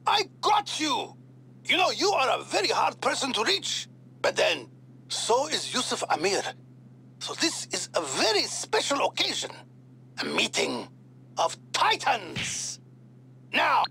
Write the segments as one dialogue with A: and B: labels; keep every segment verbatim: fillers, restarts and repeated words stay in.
A: I got you! You know, you are a very hard person to reach. But then, so is Yusuf Amir. So this is a very special occasion. A meeting of titans. Now!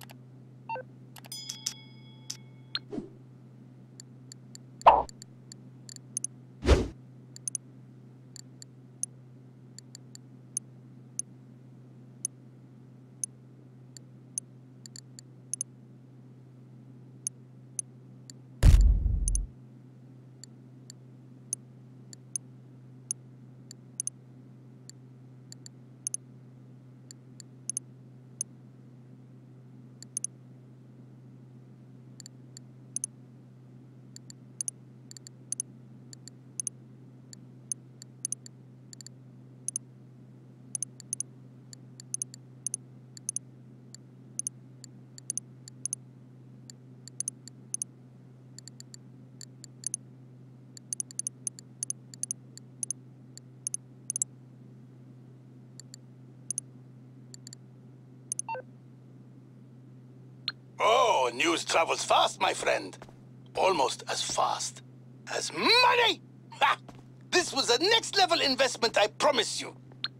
A: Oh, news travels fast, my friend. Almost as fast as money! Ha! This was a next-level investment, I promise you.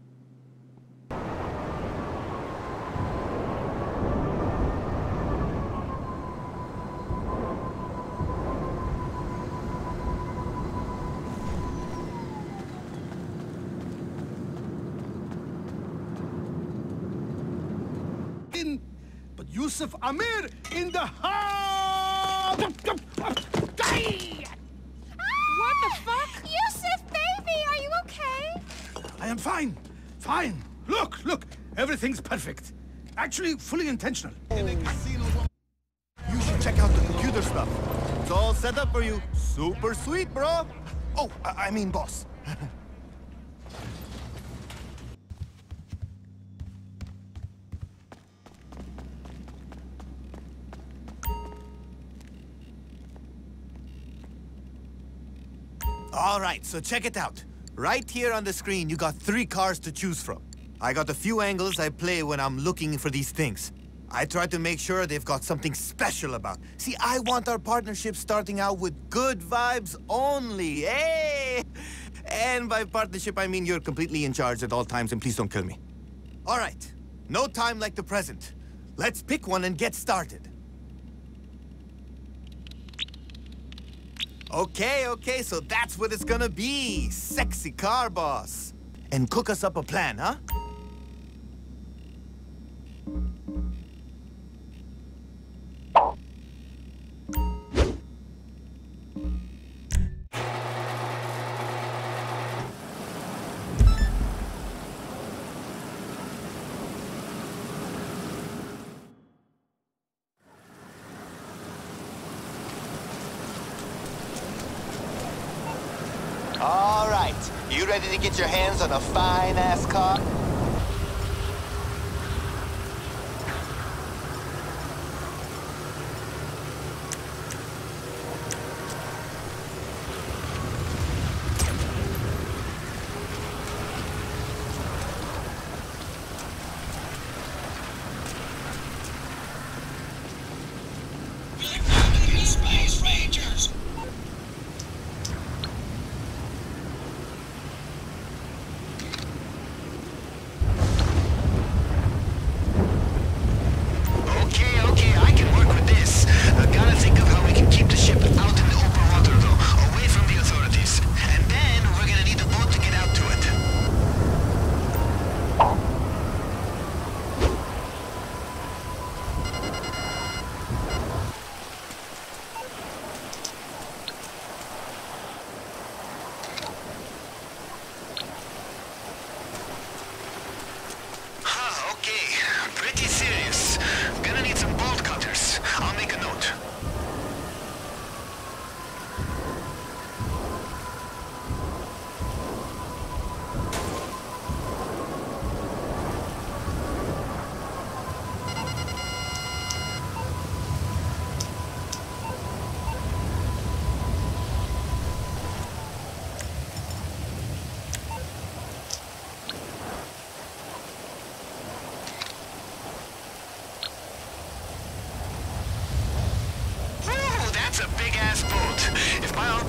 A: In, but Yusuf Amir in the house! Die!
B: What the fuck? Yusuf, baby, are you okay?
C: I am fine. Fine. Look, look. Everything's perfect. Actually, fully intentional.
D: You should check out the computer stuff. It's all set up for you. Super sweet, bro.
C: Oh, I I mean, boss.
D: All right, so check it out. Right here on the screen, you got three cars to choose from. I got a few angles I play when I'm looking for these things. I try to make sure they've got something special about. See, I want our partnership starting out with good vibes only, hey! And by partnership, I mean you're completely in charge at all times, and please don't kill me. All right, no time like the present. Let's pick one and get started. Okay, okay, so that's what it's gonna be. Sexy car boss. And cook us up a plan, huh? All right, you ready to get your hands on a fine-ass car?
A: Space Rangers!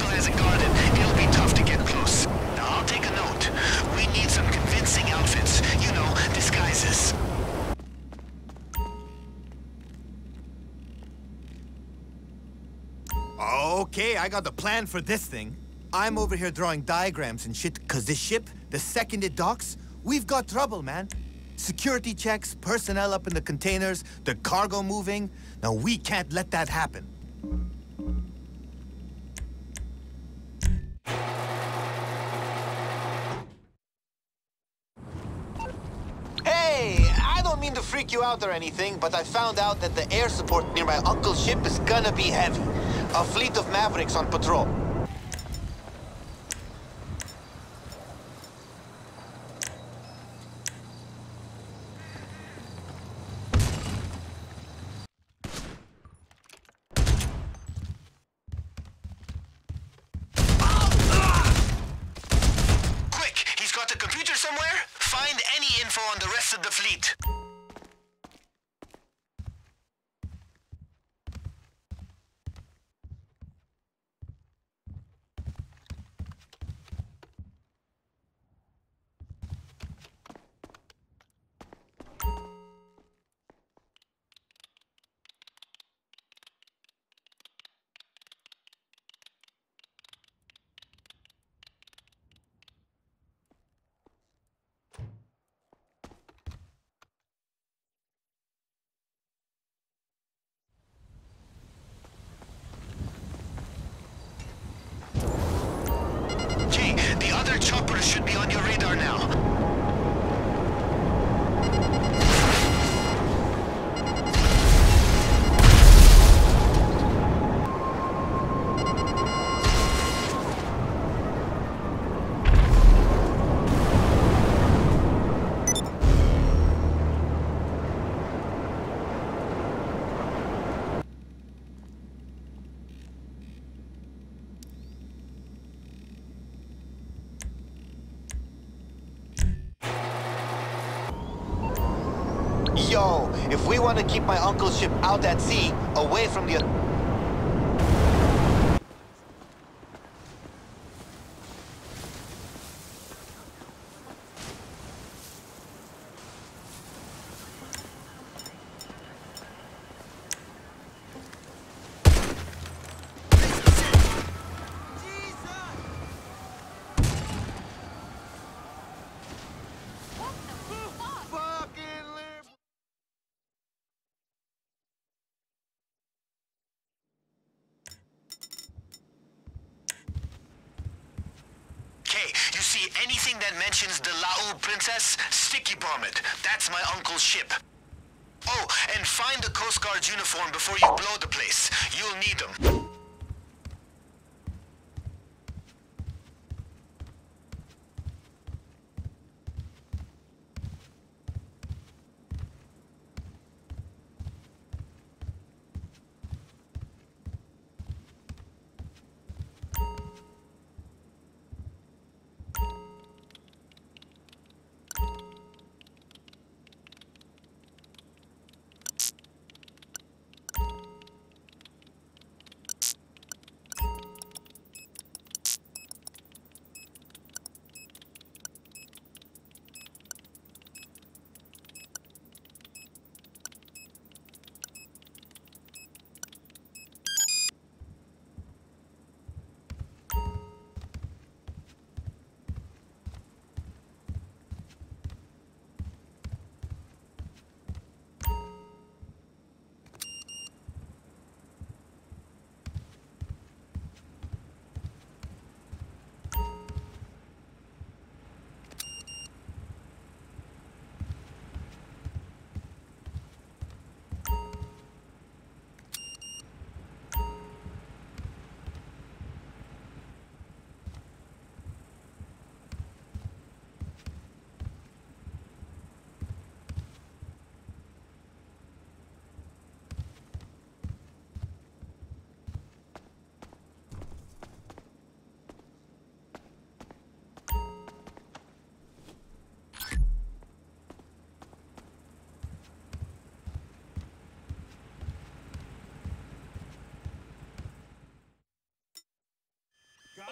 D: still has a garden, it'll be tough to get close. Now, I'll take a note. We need some convincing outfits. You know, disguises. Okay, I got the plan for this thing. I'm over here drawing diagrams and shit, cause this ship, the second it docks, we've got trouble, man. Security checks, personnel up in the containers, the cargo moving. Now, we can't let that happen. Hey, I don't mean to freak you out or anything, but I found out that the air support near my uncle's ship is gonna be heavy. A fleet of Mavericks on patrol. Quick, he's got a computer somewhere? Find any info on the rest of the fleet. The other choppers should be on your radar now. Yo, if we want to keep my uncle's ship out at sea, away from the... You see anything that mentions the Laou Princess? Sticky bomb it. That's my uncle's ship. Oh, and find the Coast Guard's uniform before you blow the place. You'll need them.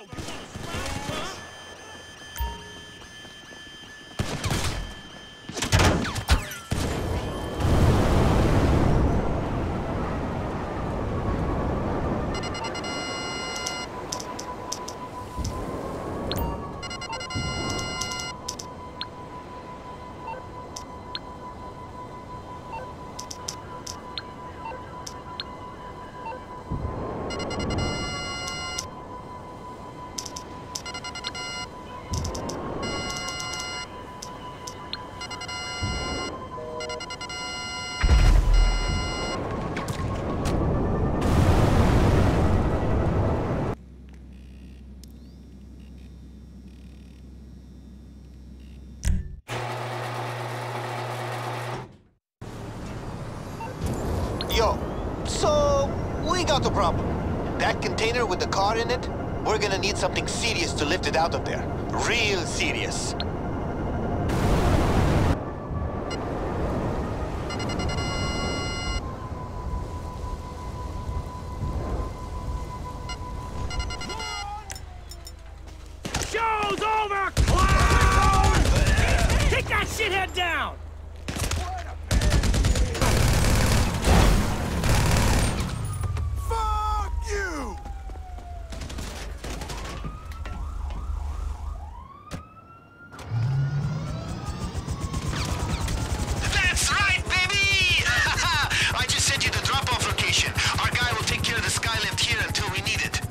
D: Yo, so we got a problem. That container with the car in it, we're gonna need something serious to lift it out of there. Real serious.
E: Show's over, clown! Take that shithead down!
D: Fuck you! That's right, baby! I just sent you the drop-off location. Our guy will take care of the skylift here until we need it.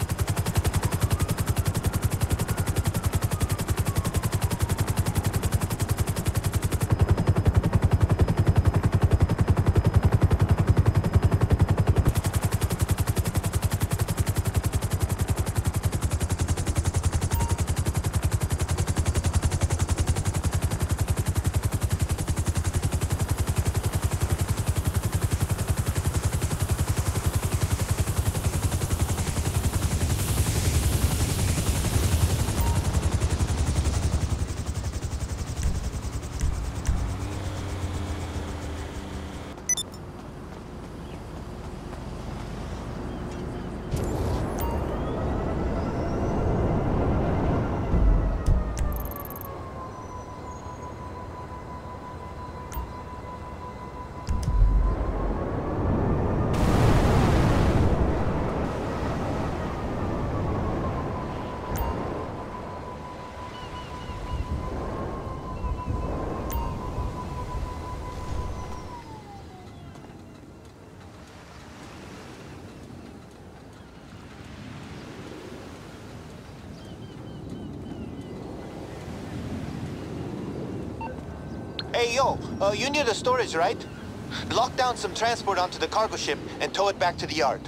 D: Hey, yo, uh, you near the storage, right? Lock down some transport onto the cargo ship and tow it back to the yard.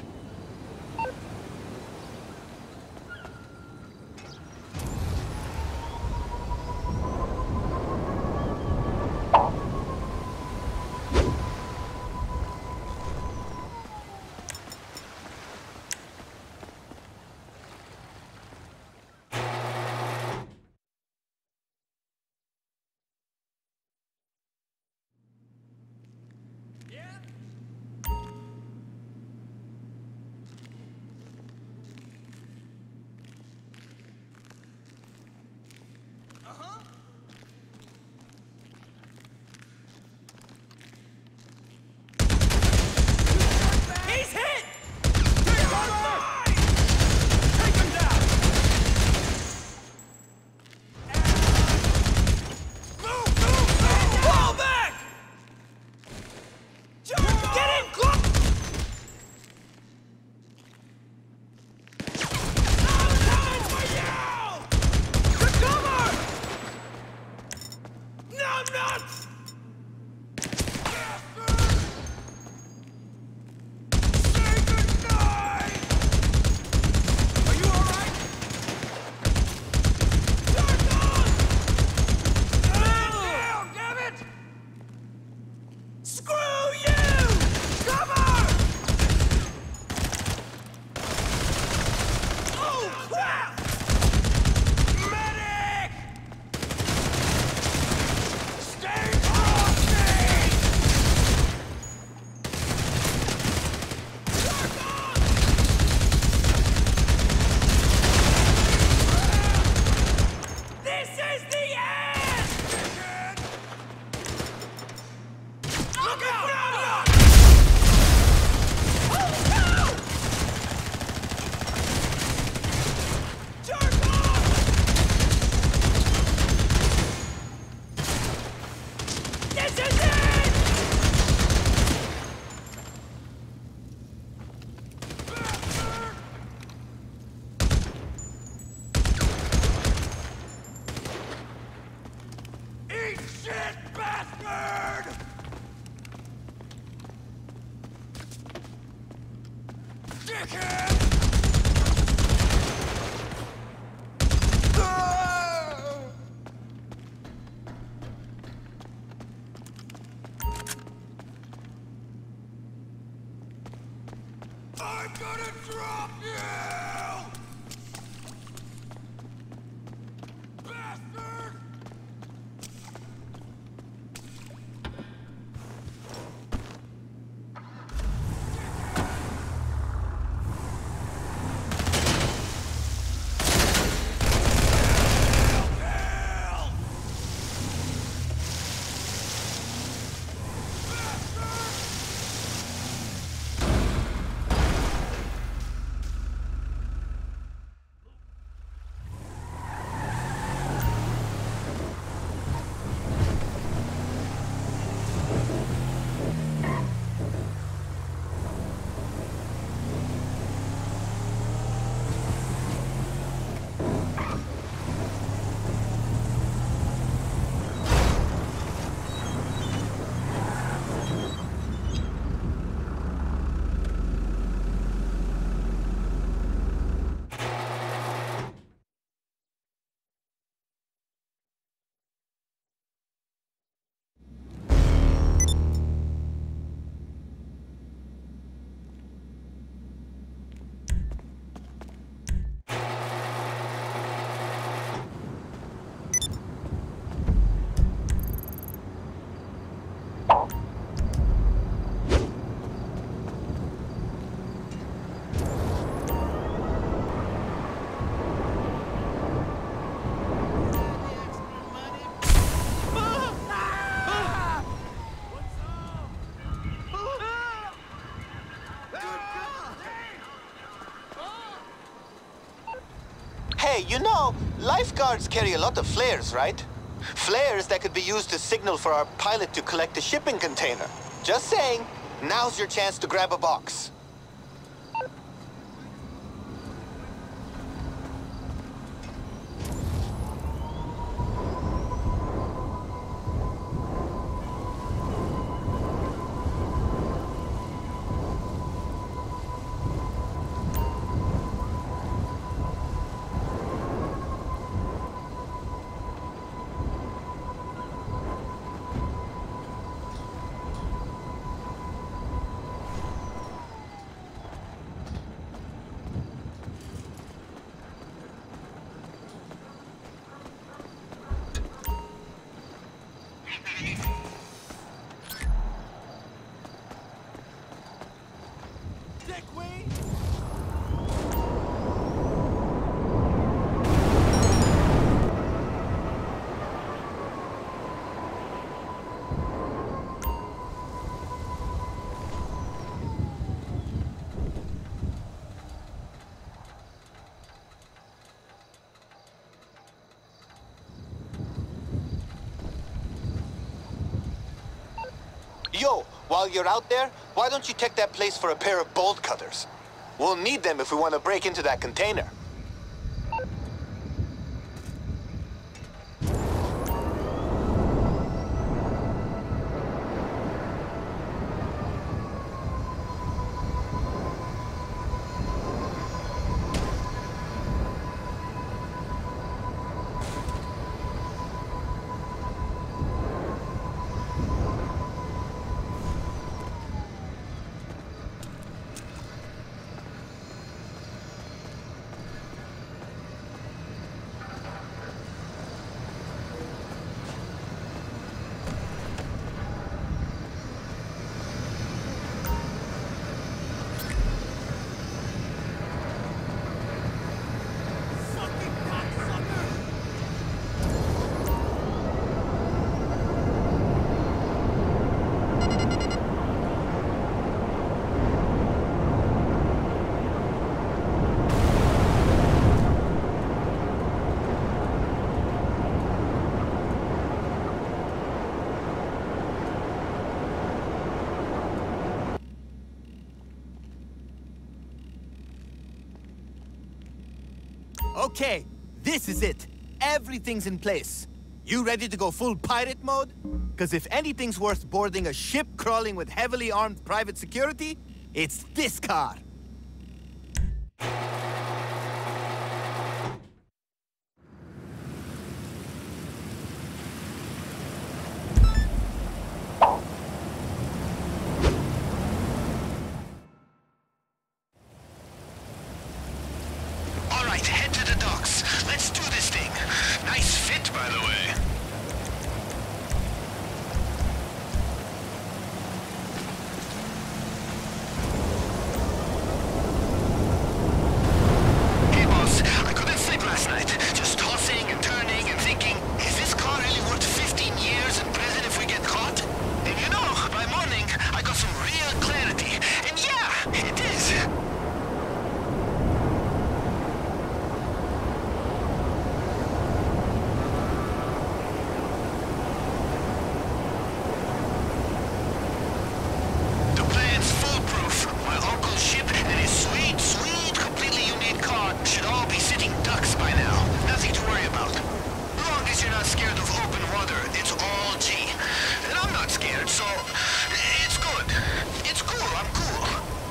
A: I'm gonna drop you! Bastard!
D: Hey, you know, lifeguards carry a lot of flares, right? Flares that could be used to signal for our pilot to collect a shipping container. Just saying, now's your chance to grab a box. Yo, while you're out there, why don't you check that place for a pair of bolt cutters? We'll need them if we want to break into that container. Okay, this is it. Everything's in place. You ready to go full pirate mode? Because if anything's worth boarding a ship crawling with heavily armed private security, it's this car. right, head to the docks. Let's do this thing. Nice fit, by the way. Hey, boss. I couldn't sleep last night. Just tossing and turning and thinking, is this car really worth fifteen years in prison if we get caught? And you know, by morning, I got some real clarity. And yeah, it is. The plan's foolproof. My uncle's ship and his sweet, sweet, completely unique car should all be sitting ducks by now. Nothing to worry about. Long as you're not scared of open water, it's all G. And I'm not scared, so it's good. It's cool, I'm cool.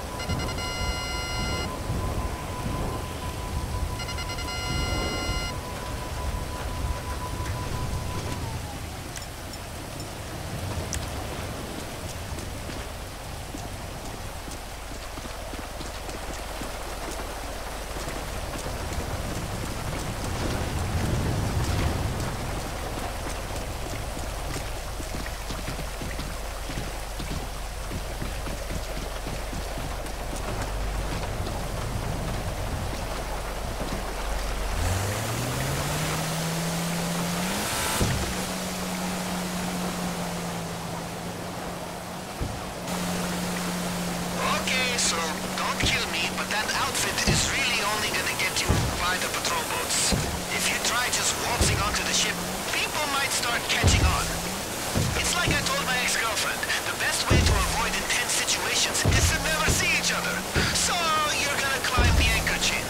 D: Okay, so don't kill me, but that outfit is really only gonna get you by the patrol boats. If you try just waltzing onto the ship, people might start catching on. It's like I told my ex-girlfriend, the best way to avoid intense situations is to never see each other. So you're gonna climb the anchor chain.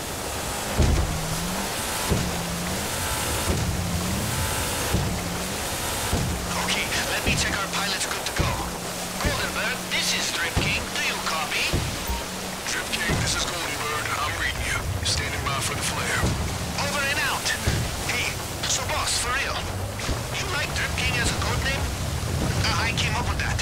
D: Okay, let me check our pilot's good to go. Goldenberg, this is Drip King. Do you copy?
F: Drip King, this is Goldenberg. I'm reading you. Standing by for the flare.
D: Over and out. Hey, so boss, for real, you like Drip King as a code name? Uh, I came up with that.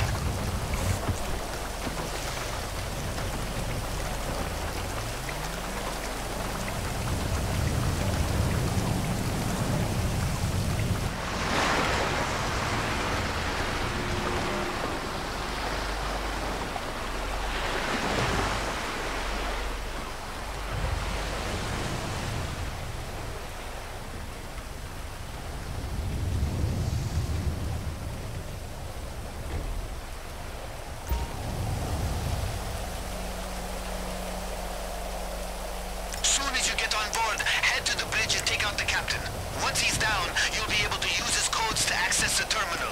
D: Soon as you get on board, head to the bridge and take out the captain. Once he's down, you'll be able to use his codes to access the terminal.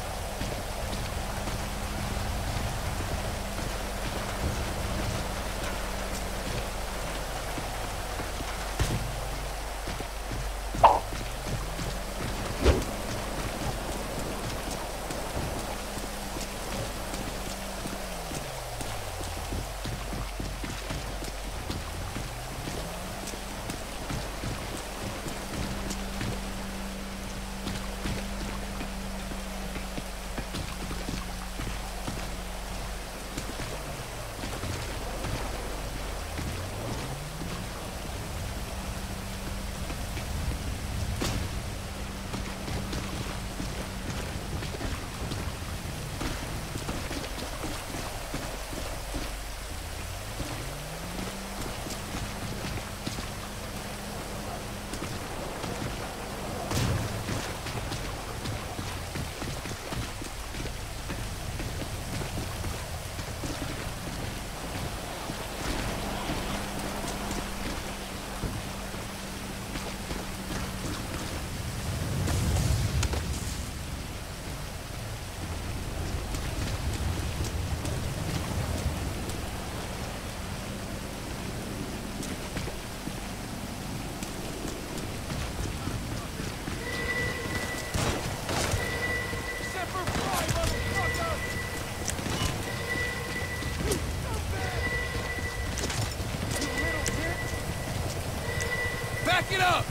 C: Back it up!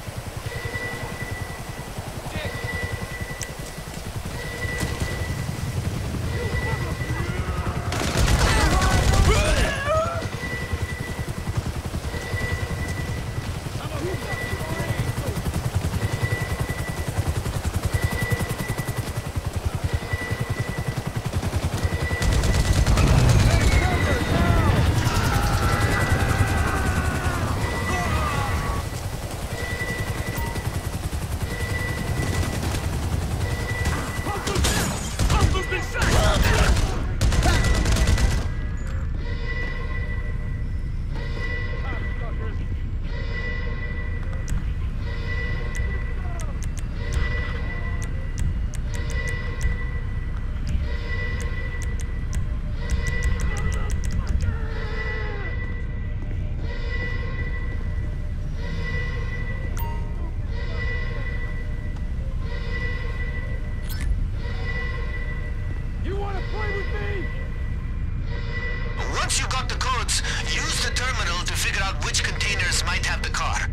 D: out which containers might have the car.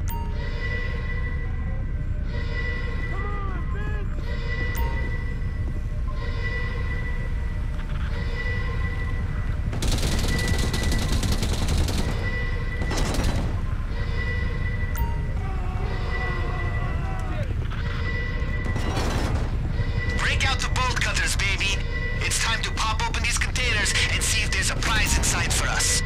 D: Break out the bolt cutters, baby. It's time to pop open these containers and see if there's a prize inside for us.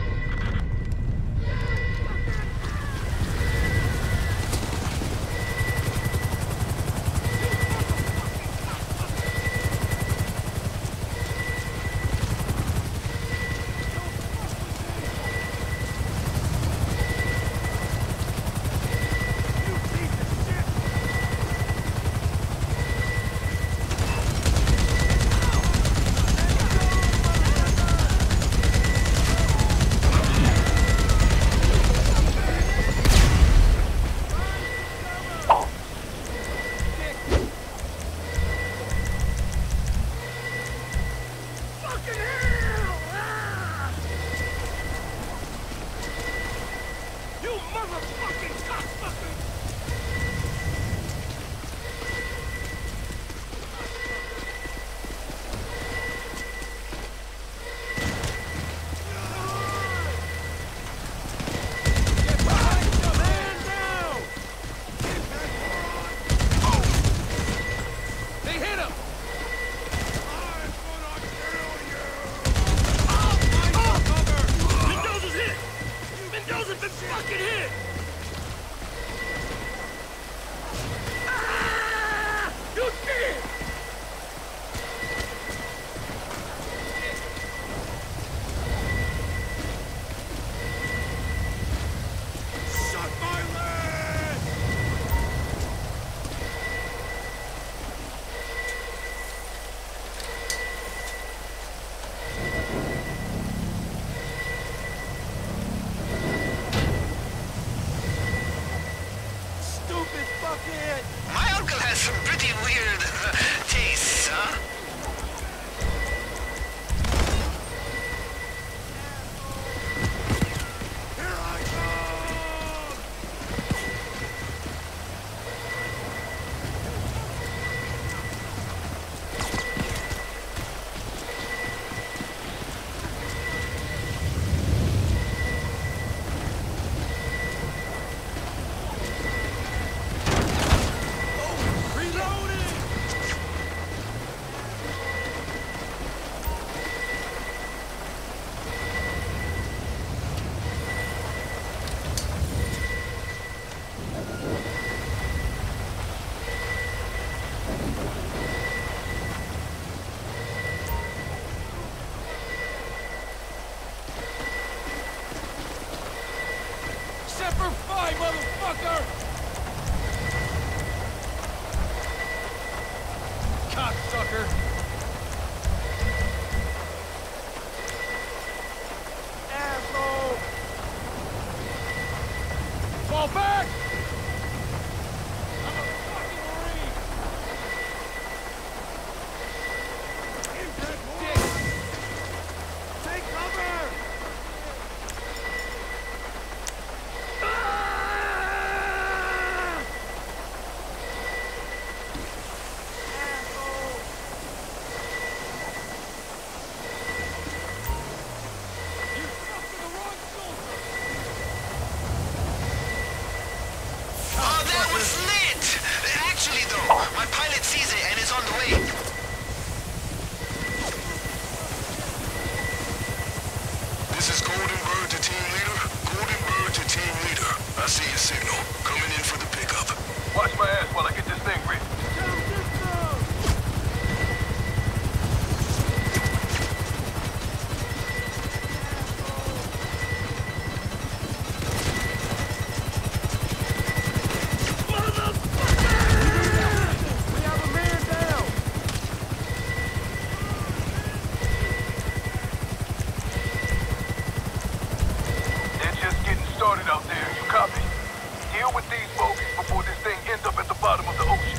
D: My uncle has some pretty weird uh, tastes, huh? Here I come!
E: Semper Fi, motherfucker! Cocksucker! Asshole! Fall back! I'm a fucking Marine! Dick! Take cover!
D: My pilot sees it and is on the way.
F: This is Golden Bird to team leader. Golden Bird to team leader. I see your signal. Coming in for the pickup.
G: Watch my ass while I get this thing ready. Started out there, you copy? Deal with these bogeys before this thing ends up at the bottom of the ocean.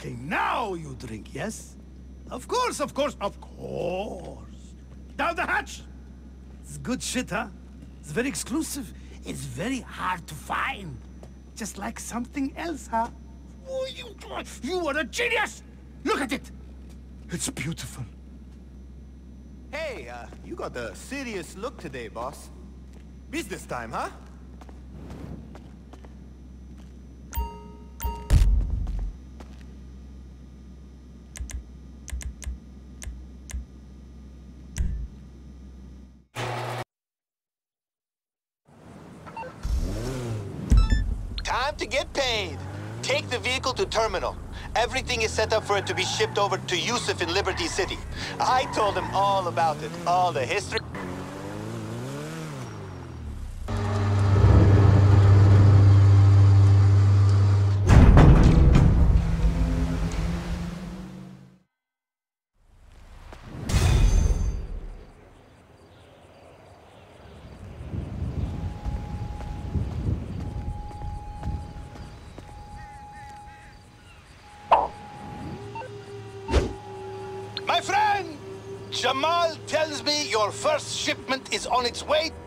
C: Okay, now you drink, yes? Of course, of course, of course. Down the hatch! It's good shit, huh? It's very exclusive. It's very hard to find. Just like something else, huh? Oh, you, you are a genius! Look at it! It's beautiful.
D: Hey, uh, you got the serious look today, boss. Business time, huh? Time to get paid. Take the vehicle to terminal. Everything is set up for it to be shipped over to Yusuf in Liberty City. I told him all about it, all the history.
A: My friend! Jamal tells me your first shipment is on its way